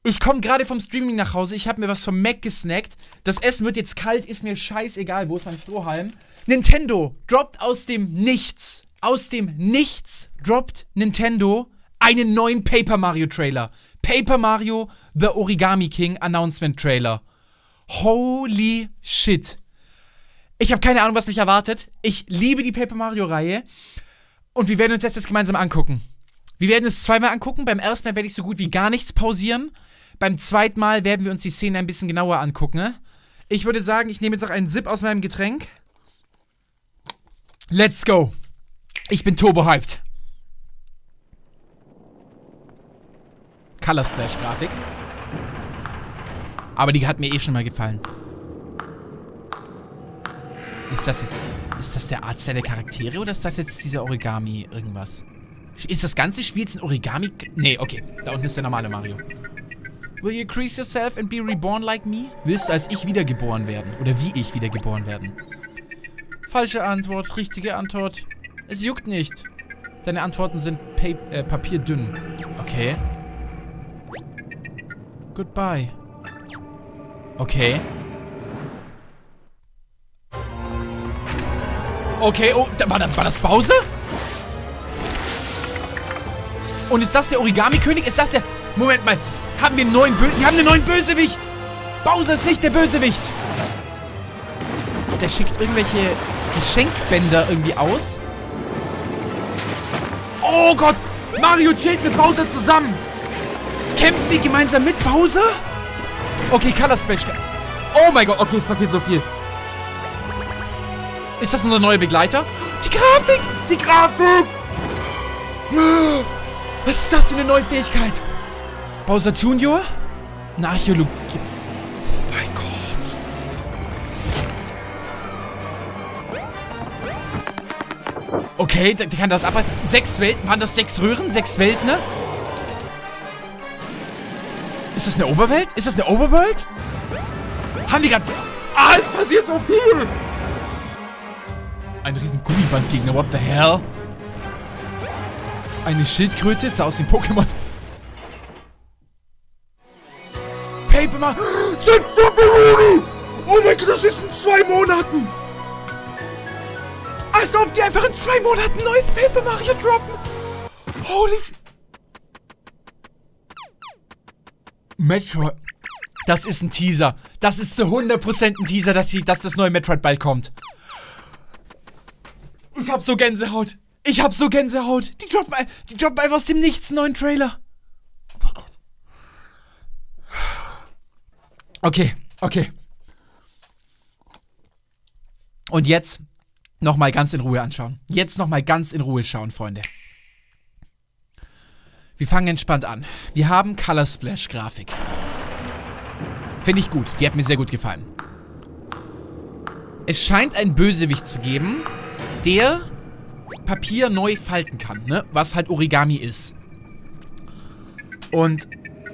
Ich komme gerade vom Streaming nach Hause. Ich habe mir was vom Mac gesnackt. Das Essen wird jetzt kalt, ist mir scheißegal. Wo ist mein Strohhalm? Nintendo droppt aus dem Nichts. Aus dem Nichts droppt Nintendo einen neuen Paper Mario Trailer. Paper Mario The Origami King Announcement Trailer. Holy shit. Ich habe keine Ahnung, was mich erwartet. Ich liebe die Paper Mario Reihe. Und wir werden uns jetzt das gemeinsam angucken. Wir werden es zweimal angucken. Beim ersten Mal werde ich so gut wie gar nichts pausieren. Beim zweiten Mal werden wir uns die Szene ein bisschen genauer angucken. Ne? Ich würde sagen, ich nehme jetzt auch einen Sip aus meinem Getränk. Let's go. Ich bin turbo-hyped. Color Splash Grafik. Aber die hat mir eh schon mal gefallen. Ist das der Artstyle der Charaktere oder ist das jetzt dieser Origami irgendwas? Ist das ganze Spiel jetzt ein Origami? Nee, okay. Da unten ist der normale Mario. Will you increase yourself and be reborn like me? Willst du als ich wiedergeboren werden? Oder wie ich wiedergeboren werden? Falsche Antwort, richtige Antwort. Es juckt nicht. Deine Antworten sind papierdünn. Okay. Goodbye. Okay. Okay, oh, war das Bowser? Und ist das der Origami-König? Ist das der... Moment mal. Haben wir einen neuen Wir haben einen neuen Bösewicht. Bowser ist nicht der Bösewicht. Der schickt irgendwelche Geschenkbänder irgendwie aus. Oh Gott. Mario chillt mit Bowser zusammen. Kämpfen wir gemeinsam mit Bowser? Okay, Color Splash. Oh mein Gott. Okay, es passiert so viel. Ist das unser neuer Begleiter? Die Grafik! Die Grafik! Was ist das für eine neue Fähigkeit? Bowser Jr.? Eine Archäologie. Oh mein Gott. Okay, der kann das abreißen. 6 Welten. Waren das 6 Röhren? 6 Welten, ne? Ist das eine Oberwelt? Ist das eine Overworld? Haben die gerade... Ah, es passiert so viel! Ein riesen Gummibandgegner, what the hell? Eine Schildkröte, sah aus dem Pokémon. Paper Mario. 17. Juni! Oh mein Gott, das ist in 2 Monaten! Als ob die einfach in 2 Monaten neues Paper Mario droppen! Holy... Metroid... Das ist ein Teaser. Das ist zu 100% ein Teaser, dass das neue Metroid bald kommt. Ich hab so Gänsehaut. Ich hab so Gänsehaut. Die droppen einfach aus dem Nichts einen neuen Trailer. Oh mein Gott. Okay, okay. Und jetzt nochmal ganz in Ruhe anschauen. Jetzt nochmal ganz in Ruhe schauen, Freunde. Wir fangen entspannt an. Wir haben Color Splash Grafik. Finde ich gut. Die hat mir sehr gut gefallen. Es scheint einen Bösewicht zu geben, der Papier neu falten kann, ne? Was halt Origami ist. Und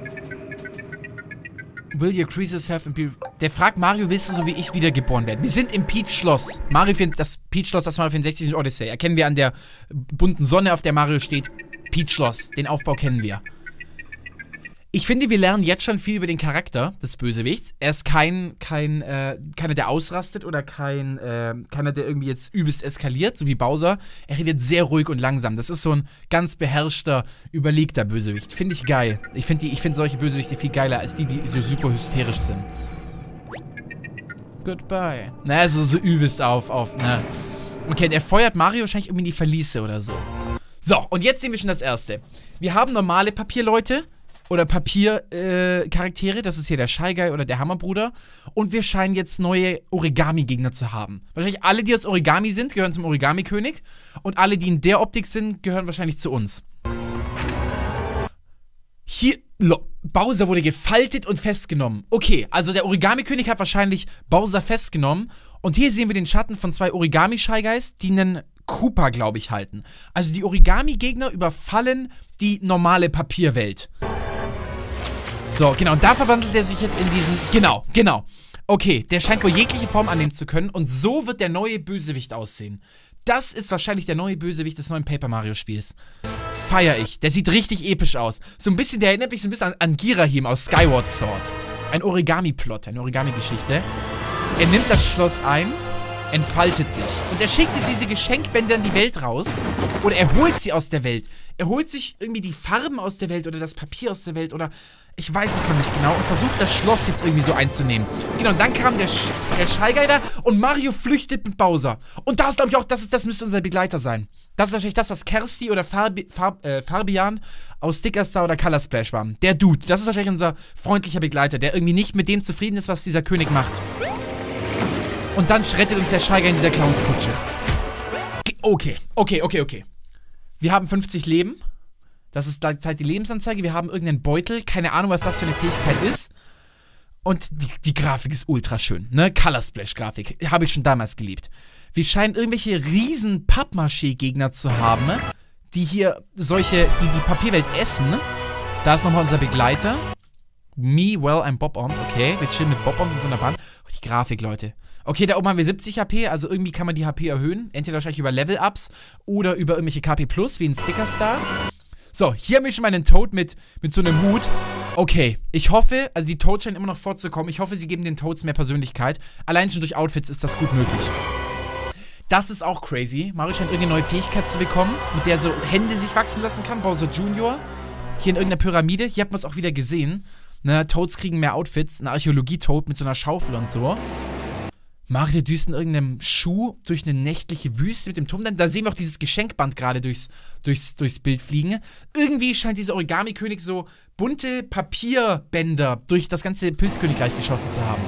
Will you increase yourself and be... Der fragt Mario, willst du so wie ich wiedergeboren werden? Wir sind im Peach-Schloss. Das Peach-Schloss, das Mario 64 in Odyssey. Erkennen wir an der bunten Sonne, auf der Mario steht. Peach-Schloss. Den Aufbau kennen wir. Ich finde, wir lernen jetzt schon viel über den Charakter des Bösewichts. Er ist keiner, der ausrastet oder keiner, der irgendwie jetzt übelst eskaliert, so wie Bowser. Er redet sehr ruhig und langsam. Das ist so ein ganz beherrschter, überlegter Bösewicht. Finde ich geil. Ich finde solche Bösewichte viel geiler als die so super hysterisch sind. Goodbye. Na, also so übelst na. Okay, er feuert Mario wahrscheinlich irgendwie in die Verliese oder so. So, und jetzt sehen wir schon das Erste. Wir haben normale Papierleute. Oder Papiercharaktere, das ist hier der Shy Guy oder der Hammerbruder. Und wir scheinen jetzt neue Origami-Gegner zu haben. Wahrscheinlich alle, die aus Origami sind, gehören zum Origami-König. Und alle, die in der Optik sind, gehören wahrscheinlich zu uns. Hier, Bowser wurde gefaltet und festgenommen. Okay, also der Origami-König hat wahrscheinlich Bowser festgenommen. Und hier sehen wir den Schatten von 2 Origami-Shy Guys, die einen Koopa, glaube ich, halten. Also die Origami-Gegner überfallen die normale Papierwelt. So, genau, und da verwandelt er sich jetzt in diesen... Genau. Okay, der scheint wohl jegliche Form annehmen zu können und so wird der neue Bösewicht aussehen. Das ist wahrscheinlich der neue Bösewicht des neuen Paper Mario Spiels. feiere ich. Der sieht richtig episch aus. So ein bisschen, der erinnert mich so ein bisschen an Girahim aus Skyward Sword. Ein Origami-Plot, eine Origami-Geschichte. Er nimmt das Schloss ein, entfaltet sich. Und er schickt jetzt diese Geschenkbänder in die Welt raus. Oder er holt sie aus der Welt. Er holt sich irgendwie die Farben aus der Welt oder das Papier aus der Welt oder ich weiß es noch nicht genau und versucht das Schloss jetzt irgendwie so einzunehmen. Genau, und dann kam der Shy Guy da und Mario flüchtet mit Bowser. Und da ist, glaube ich, auch, das müsste unser Begleiter sein. Das ist wahrscheinlich das, was Kersti oder Fabian aus Sticker Star oder Color Splash waren. Der Dude, das ist wahrscheinlich unser freundlicher Begleiter, der irgendwie nicht mit dem zufrieden ist, was dieser König macht. Und dann rettet uns der Shy Guy in dieser Clownskutsche. Okay. Wir haben 50 Leben. Das ist gleichzeitig die Lebensanzeige. Wir haben irgendeinen Beutel. Keine Ahnung, was das für eine Fähigkeit ist. Und die Grafik ist ultra schön. Ne? Color Splash Grafik. Habe ich schon damals geliebt. Wir scheinen irgendwelche riesen Pappmaché-Gegner zu haben, die hier die Papierwelt essen. Da ist nochmal unser Begleiter. Me, well, I'm Bob-On. Okay, wir chillen mit Bob-On in so einer Bahn. Oh, die Grafik, Leute. Okay, da oben haben wir 70 HP, also irgendwie kann man die HP erhöhen. Entweder wahrscheinlich über Level-Ups oder über irgendwelche KP+, wie ein Sticker-Star. So, hier haben wir schon mal einen Toad mit so einem Hut. Okay, ich hoffe, also die Toads scheinen immer noch vorzukommen. Ich hoffe, sie geben den Toads mehr Persönlichkeit. Allein schon durch Outfits ist das gut möglich. Das ist auch crazy. Mario scheint irgendeine neue Fähigkeit zu bekommen, mit der so Hände sich wachsen lassen kann. Bowser Jr. Hier in irgendeiner Pyramide. Hier hat man es auch wieder gesehen. Ne, Toads kriegen mehr Outfits. Ein Archäologie-Toad mit so einer Schaufel und so. Mario düst in irgendeinem Schuh durch eine nächtliche Wüste mit dem Turm. Da sehen wir auch dieses Geschenkband gerade durchs Bild fliegen. Irgendwie scheint dieser Origami-König so bunte Papierbänder durch das ganze Pilzkönigreich geschossen zu haben.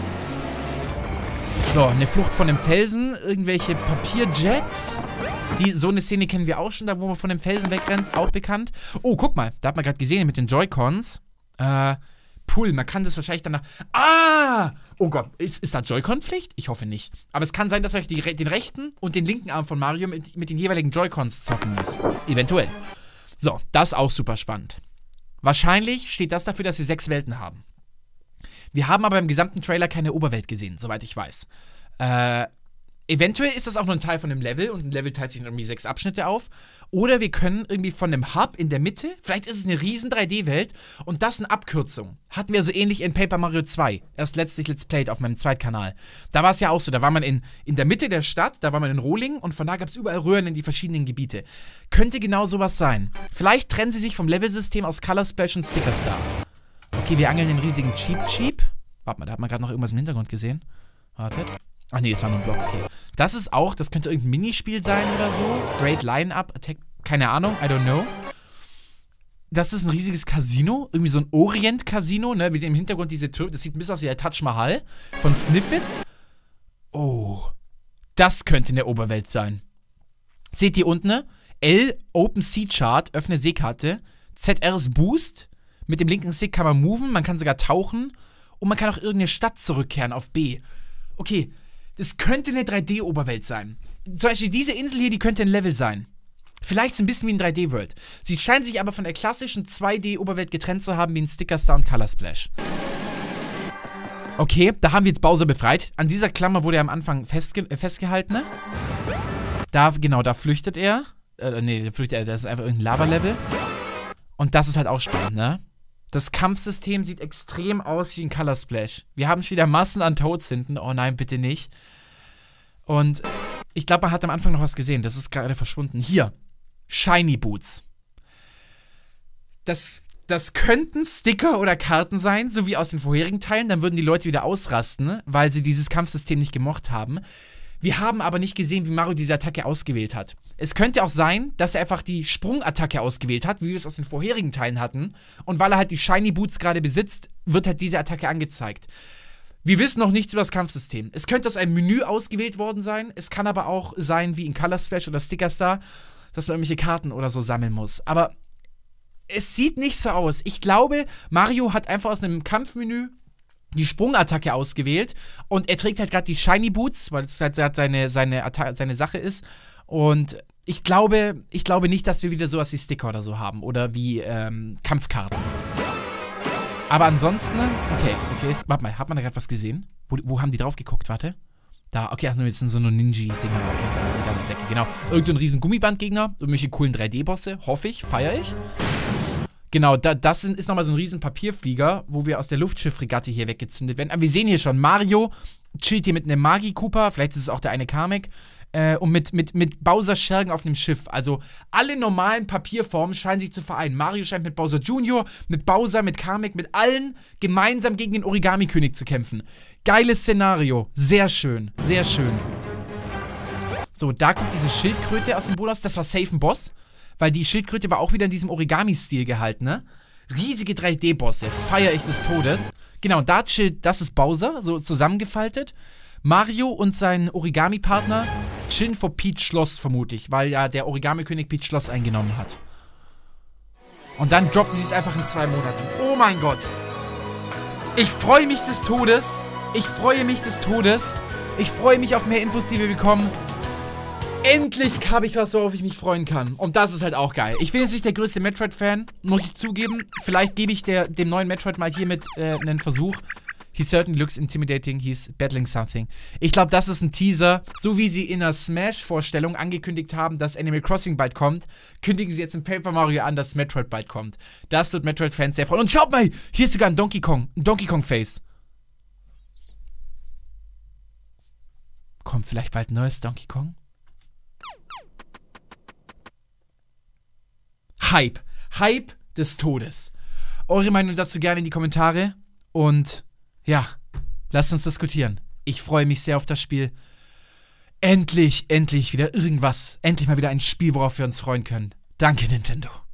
So, eine Flucht von dem Felsen. Irgendwelche Papierjets. So eine Szene kennen wir auch schon, da wo man von dem Felsen wegrennt. Auch bekannt. Oh, guck mal. Da hat man gerade gesehen mit den Joy-Cons. Pull, man kann das wahrscheinlich danach... Ah! Oh Gott, ist da Joy-Con-Pflicht? Ich hoffe nicht. Aber es kann sein, dass ich den rechten und den linken Arm von Mario mit den jeweiligen Joy-Cons zocken muss. Eventuell. So, das ist auch super spannend. Wahrscheinlich steht das dafür, dass wir 6 Welten haben. Wir haben aber im gesamten Trailer keine Oberwelt gesehen, soweit ich weiß. Eventuell ist das auch nur ein Teil von einem Level und ein Level teilt sich in irgendwie 6 Abschnitte auf. Oder wir können irgendwie von einem Hub in der Mitte, vielleicht ist es eine riesen 3D-Welt und das eine Abkürzung. Hatten wir so ähnlich in Paper Mario 2, erst letztlich Let's Played auf meinem Zweitkanal. Da war es ja auch so, da war man in der Mitte der Stadt, da war man in Rohling und von da gab es überall Röhren in die verschiedenen Gebiete. Könnte genau sowas sein. Vielleicht trennen sie sich vom Levelsystem aus Color Splash und Sticker Star. Okay, wir angeln den riesigen Cheep. Warte mal, da hat man gerade noch irgendwas im Hintergrund gesehen. Wartet. Ach nee, das war nur ein Block, okay. Das könnte irgendein Minispiel sein oder so. Great Line-Up, Attack, keine Ahnung, I don't know. Das ist ein riesiges Casino, irgendwie so ein Orient-Casino, ne? Wir sehen im Hintergrund diese Türme, das sieht ein bisschen aus wie der Taj Mahal von Sniffits. Oh, das könnte in der Oberwelt sein. Seht ihr unten, ne? L, Open Sea Chart, öffne Seekarte. ZR ist Boost. Mit dem linken Stick kann man moven, man kann sogar tauchen. Und man kann auch irgendeine Stadt zurückkehren auf B. Okay, das könnte eine 3D-Oberwelt sein. Zum Beispiel diese Insel hier, die könnte ein Level sein. Vielleicht so ein bisschen wie ein 3D-World. Sie scheint sich aber von der klassischen 2D-Oberwelt getrennt zu haben, wie ein Sticker Star und Color Splash. Okay, da haben wir jetzt Bowser befreit. An dieser Klammer wurde er am Anfang festgehalten, ne? Da flüchtet er. Das ist einfach irgendein Lava-Level. Und das ist halt auch spannend, ne? Das Kampfsystem sieht extrem aus wie ein Color Splash. Wir haben schon wieder Massen an Toads hinten. Oh nein, bitte nicht. Und ich glaube, man hat am Anfang noch was gesehen. Das ist gerade verschwunden. Hier. Shiny Boots. Das könnten Sticker oder Karten sein, so wie aus den vorherigen Teilen. Dann würden die Leute wieder ausrasten, weil sie dieses Kampfsystem nicht gemocht haben. Wir haben aber nicht gesehen, wie Mario diese Attacke ausgewählt hat. Es könnte auch sein, dass er einfach die Sprungattacke ausgewählt hat, wie wir es aus den vorherigen Teilen hatten. Und weil er halt die Shiny Boots gerade besitzt, wird halt diese Attacke angezeigt. Wir wissen noch nichts über das Kampfsystem. Es könnte aus einem Menü ausgewählt worden sein. Es kann aber auch sein, wie in Color Splash oder Sticker Star, dass man irgendwelche Karten oder so sammeln muss. Aber es sieht nicht so aus. Ich glaube, Mario hat einfach aus einem Kampfmenü die Sprungattacke ausgewählt und er trägt halt gerade die Shiny Boots, weil es halt seine Sache ist. Und ich glaube nicht, dass wir wieder sowas wie Sticker oder so haben oder wie Kampfkarten. Aber ansonsten, okay, warte mal, hat man da gerade was gesehen? Wo haben die drauf geguckt? Warte. Da, okay, ach, jetzt sind so nur Ninja-Dinger, okay, da Decke, genau. Irgend so ein riesen Gummibandgegner, irgendwelche coolen 3D-Bosse, hoffe ich, feiere ich. Genau, das ist nochmal so ein riesen Papierflieger, wo wir aus der Luftschiffregatte hier weggezündet werden. Aber wir sehen hier schon, Mario chillt hier mit einem Magi-Koopa, vielleicht ist es auch der eine Kamek, und mit Bowser Schergen auf einem Schiff. Also alle normalen Papierformen scheinen sich zu vereinen. Mario scheint mit Bowser Jr., mit Bowser, mit Kamek, mit allen gemeinsam gegen den Origami-König zu kämpfen. Geiles Szenario, sehr schön, sehr schön. So, da kommt diese Schildkröte aus dem Bonus, das war safe ein Boss. Weil die Schildkröte war auch wieder in diesem Origami-Stil gehalten, ne? Riesige 3D-Bosse, feiere ich des Todes. Genau, da chillt, das ist Bowser, so zusammengefaltet. Mario und sein Origami-Partner chillen vor Peach Schloss, vermutlich, weil ja der Origami-König Peach Schloss eingenommen hat. Und dann droppen sie es einfach in 2 Monaten. Oh mein Gott. Ich freue mich des Todes. Ich freue mich des Todes. Ich freue mich auf mehr Infos, die wir bekommen. Endlich habe ich was, worauf ich mich freuen kann. Und das ist halt auch geil. Ich bin jetzt nicht der größte Metroid-Fan, muss ich zugeben. Vielleicht gebe ich dem neuen Metroid mal hiermit einen Versuch. He certainly looks intimidating, he's battling something. Ich glaube, das ist ein Teaser. So wie sie in der Smash-Vorstellung angekündigt haben, dass Animal Crossing bald kommt, kündigen sie jetzt in Paper Mario an, dass Metroid bald kommt. Das wird Metroid-Fans sehr freuen. Und schaut mal, hier ist sogar ein Donkey Kong-Face. Kommt vielleicht bald ein neues Donkey Kong? Hype. Hype des Todes. Eure Meinung dazu gerne in die Kommentare. Und ja, lasst uns diskutieren. Ich freue mich sehr auf das Spiel. Endlich wieder irgendwas. Endlich mal wieder ein Spiel, worauf wir uns freuen können. Danke, Nintendo.